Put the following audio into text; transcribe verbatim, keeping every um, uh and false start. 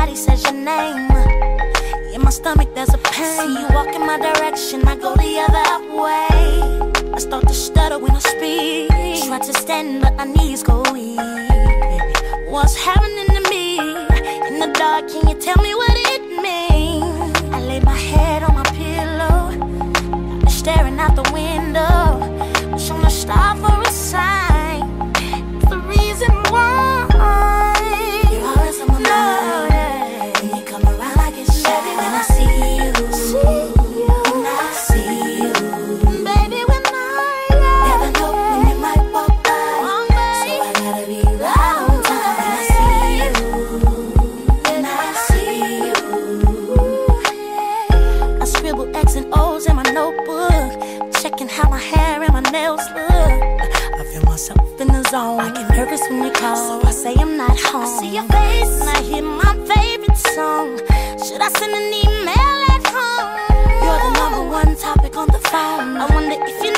somebody says your name. In my stomach there's a pain. See you walk in my direction, I go the other way. I start to stutter when I speak. Try to stand but my knees go weak. What's happening to me? In the dark, can you tell me what it means? I lay my head on my pillow, staring out the window, wishing a star for a sign. It's the reason why you're always on my mind. When you come around, I get shy. Baby, when I see you, see you, when I see you, baby, when I never know when you might walk by, so I gotta be right on time. When I see you, when I see you, I scribble X and O's in my notebook, checking how my hair and my nails look. I feel myself in the zone. I get nervous when you call, so I say I'm not home. I see your face and I hear my favorite song. Should I send an email at home? You're the number one topic on the phone. I wonder if you